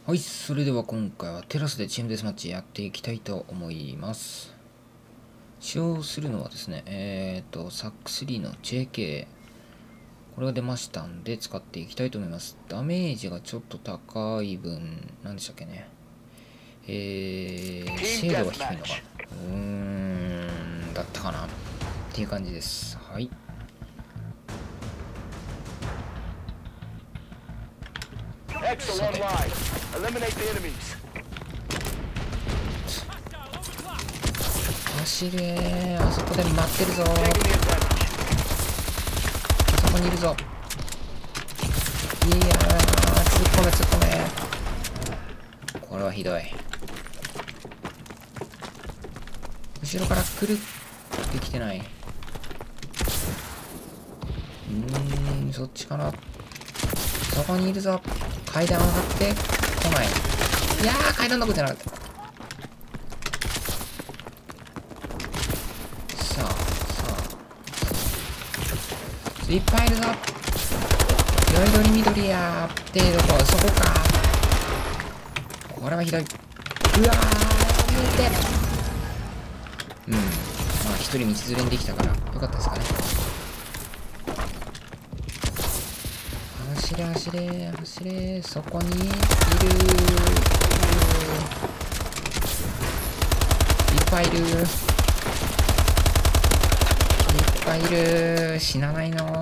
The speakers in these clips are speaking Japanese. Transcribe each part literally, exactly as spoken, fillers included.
はい、それでは今回はテラスでチームデスマッチやっていきたいと思います。使用するのはですね、えーと、サックスリーの ジェーケー。これが出ましたんで使っていきたいと思います。ダメージがちょっと高い分、何でしたっけね。えー、精度が低いのか。うーん、だったかな。っていう感じです。はい。さて走れー、あそこで待ってるぞー、あそこにいるぞ。いやー、突っ込め突っ込め。これはひどい。後ろから来る。できてない。うーん、そっちかな。そこにいるぞ。階段上がって来ない。いやー、階段のことじゃなかった。さあさあ、いっぱいいるぞ。よりどりみどりやーってどこ、そこか。これはひどい。うわー、見て。うん、まあ一人道連れにできたからよかったですかね。走れ走れ走れ、そこにいる。いっぱいいる。いっぱいいる。死なないの。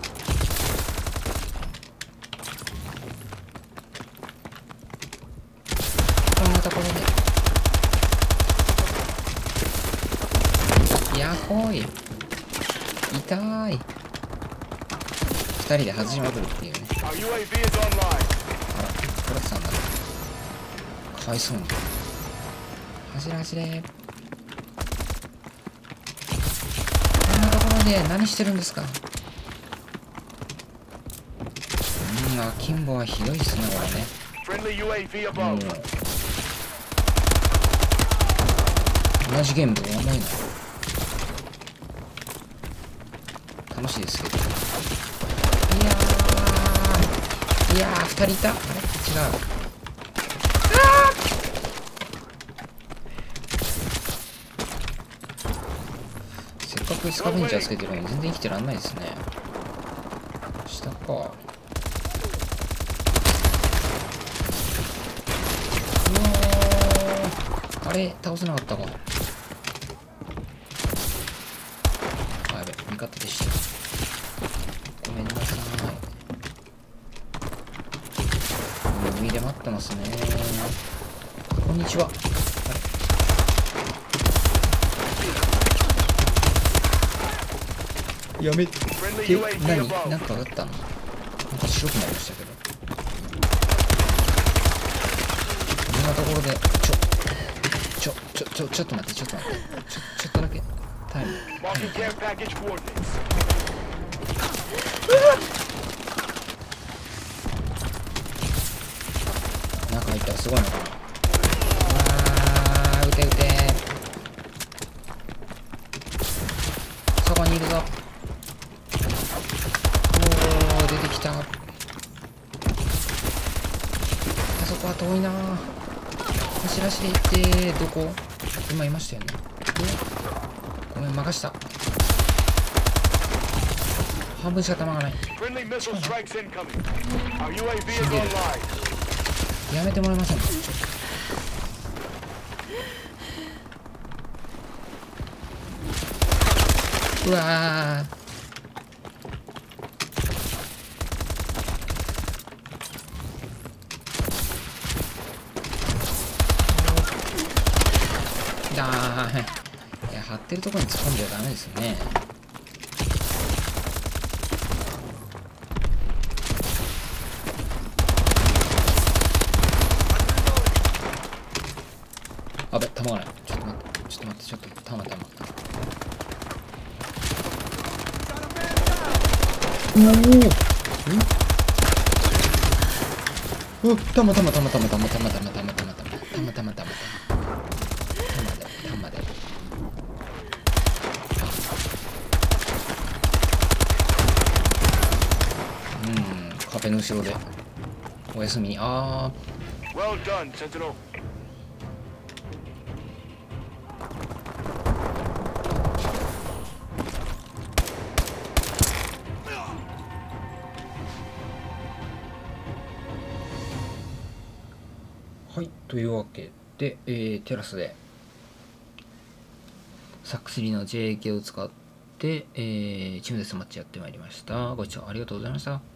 こんなところで。やっほーい。痛い。二人で外しまくるっていうね。あら、トラスさんだね。かわいそうに。走れ走れ。こんなところで何してるんですか。うん、アキンボはひどいっすね、これね。もう同じゲームとは思えない。楽しいですけど。いやー、いやー、二人いた。あれ違う。あー、せっかくスカベンジャーつけてるのに全然生きてらんないですね。下か。うわー、あれ倒せなかったか。あ、やべ、味方でした。ごめんなさい。海で待ってますね。こんにちは。あれやめて。何なんかあったの。なんか白くなりましたけど。こんなところでちょちょちょちょちょっと待ってちょっと待ってちょちょっとだけタイムタイムタイム。中入ったらすごいのかな。うわー、撃て撃て。そこにいるぞ。おー、出てきた。あそこは遠いな。走らせていって。どこ今いましたよね。ごめん、任した。半分しか弾がない。死んでる。やめてもらえませんか。うわー、だーいや、張ってるところに突っ込んじゃダメですよね。あべ、弾がない。ちょっと待ってちょっと待ってちょっと弾弾。おお、うん、弾弾弾弾弾弾弾弾弾弾弾弾弾弾弾壁の後ろでおやすみ。あー、 Well done, Sentinel. はい、というわけで、えー、テラスでサックスリーの ジェーケー を使って、えー、チームデスマッチやってまいりました。ご視聴ありがとうございました。